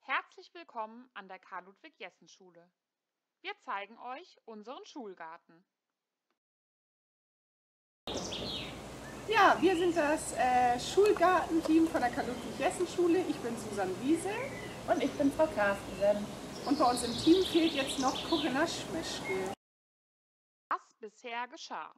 Herzlich willkommen an der Karl-Ludwig-Jessen-Schule. Wir zeigen euch unseren Schulgarten. Ja, wir sind das Schulgartenteam von der Karl-Ludwig-Jessen-Schule. Ich bin Susanne Wiese. Und ich bin Frau Carstensen. Und bei uns im Team fehlt jetzt noch Corinna Schmischke. Was bisher geschah.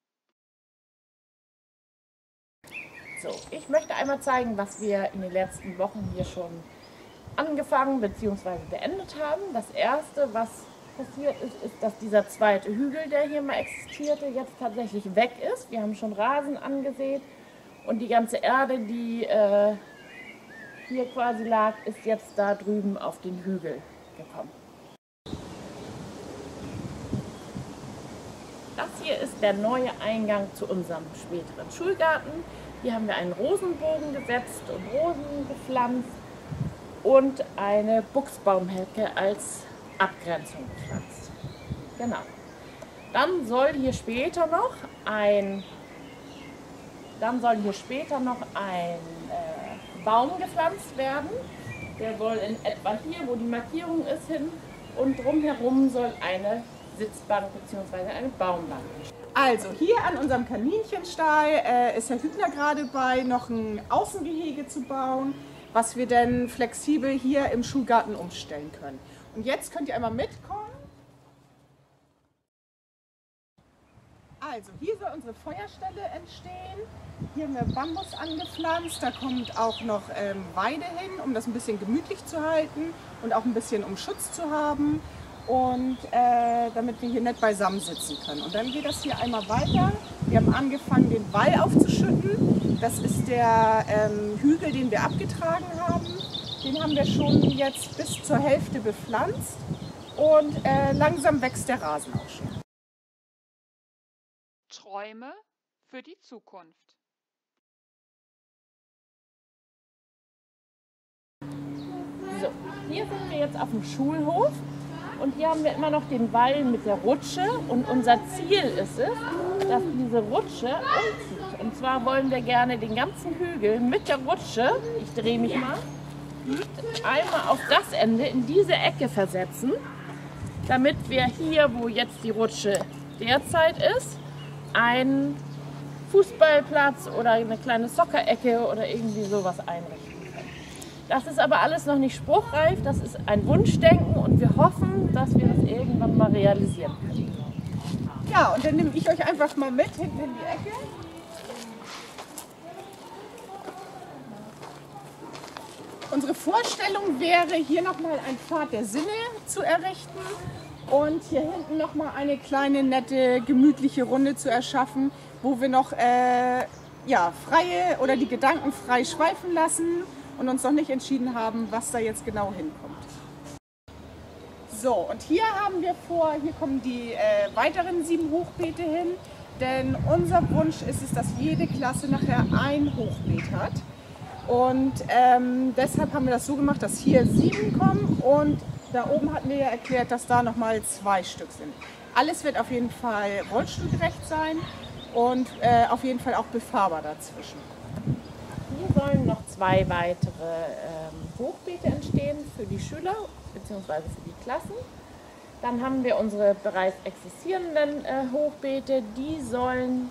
So, ich möchte einmal zeigen, was wir in den letzten Wochen hier schon angefangen bzw. beendet haben. Das erste, was passiert ist, ist, dass dieser zweite Hügel, der hier mal existierte, jetzt tatsächlich weg ist. Wir haben schon Rasen angesät und die ganze Erde, die hier quasi lag, ist jetzt da drüben auf den Hügel gekommen. Das hier ist der neue Eingang zu unserem späteren Schulgarten. Hier haben wir einen Rosenbogen gesetzt und Rosen gepflanzt und eine Buchsbaumhecke als Abgrenzung gepflanzt. Genau. Dann soll hier später noch ein Baum gepflanzt werden. Der soll in etwa hier, wo die Markierung ist, hin, und drumherum soll eine Sitzbank bzw. eine Baumbank. Also hier an unserem Kaninchenstall ist Herr Hübner gerade bei, noch ein Außengehege zu bauen, was wir dann flexibel hier im Schulgarten umstellen können. Und jetzt könnt ihr einmal mitkommen. Also hier soll unsere Feuerstelle entstehen. Hier haben wir Bambus angepflanzt, da kommt auch noch Weide hin, um das ein bisschen gemütlich zu halten und auch ein bisschen um Schutz zu haben. Und damit wir hier nett beisammen sitzen können. Und dann geht das hier einmal weiter. Wir haben angefangen, den Wall aufzuschütten. Das ist der Hügel, den wir abgetragen haben. Den haben wir schon jetzt bis zur Hälfte bepflanzt. Und langsam wächst der Rasen auch schon. Träume für die Zukunft. So, hier sind wir jetzt auf dem Schulhof. Und hier haben wir immer noch den Wall mit der Rutsche und unser Ziel ist es, dass diese Rutsche umzieht. Und zwar wollen wir gerne den ganzen Hügel mit der Rutsche, ich drehe mich mal, einmal auf das Ende in diese Ecke versetzen, damit wir hier, wo jetzt die Rutsche derzeit ist, einen Fußballplatz oder eine kleine Soccer-Ecke oder irgendwie sowas einrichten. Das ist aber alles noch nicht spruchreif, das ist ein Wunschdenken und wir hoffen, dass wir das irgendwann mal realisieren können. Ja, und dann nehme ich euch einfach mal mit hinten in die Ecke. Unsere Vorstellung wäre, hier nochmal ein Pfad der Sinne zu errichten und hier hinten nochmal eine kleine, nette, gemütliche Runde zu erschaffen, wo wir noch freie oder die Gedanken frei schweifen lassen und uns noch nicht entschieden haben, was da jetzt genau hinkommt. So, und hier haben wir vor, hier kommen die weiteren 7 Hochbeete hin, denn unser Wunsch ist es, dass jede Klasse nachher ein Hochbeet hat. Und deshalb haben wir das so gemacht, dass hier 7 kommen und da oben hatten wir ja erklärt, dass da nochmal 2 Stück sind. Alles wird auf jeden Fall rollstuhlgerecht sein und auf jeden Fall auch befahrbar dazwischen. Hier sollen noch 2 weitere Hochbeete entstehen für die Schüler bzw. für die Klassen. Dann haben wir unsere bereits existierenden Hochbeete, die sollen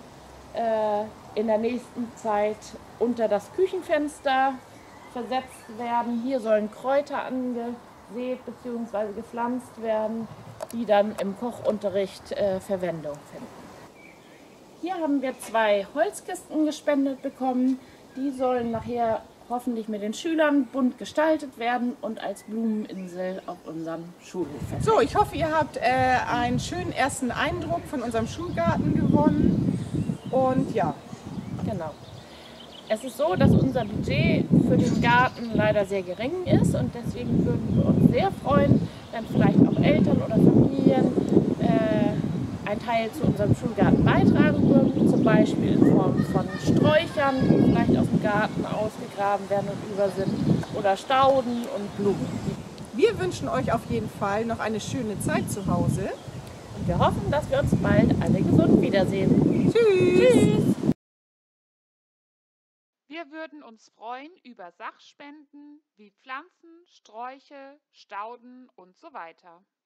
in der nächsten Zeit unter das Küchenfenster versetzt werden. Hier sollen Kräuter angesät bzw. gepflanzt werden, die dann im Kochunterricht Verwendung finden. Hier haben wir 2 Holzkisten gespendet bekommen. Die sollen nachher hoffentlich mit den Schülern bunt gestaltet werden und als Blumeninsel auf unserem Schulhof verstehen. So, ich hoffe, ihr habt einen schönen ersten Eindruck von unserem Schulgarten gewonnen. Und ja. Genau. Es ist so, dass unser Budget für den Garten leider sehr gering ist und deswegen würden wir uns sehr freuen, wenn vielleicht auch Eltern oder Familien einen Teil zu unserem Schulgarten beitragen würden, zum Beispiel in Form von Sträuchern, die vielleicht aus dem Garten ausgegraben werden und über sind, oder Stauden und Blumen. Wir wünschen euch auf jeden Fall noch eine schöne Zeit zu Hause. Und wir hoffen, dass wir uns bald alle gesund wiedersehen. Tschüss! Wir Wir würden uns freuen über Sachspenden wie Pflanzen, Sträuche, Stauden und so weiter.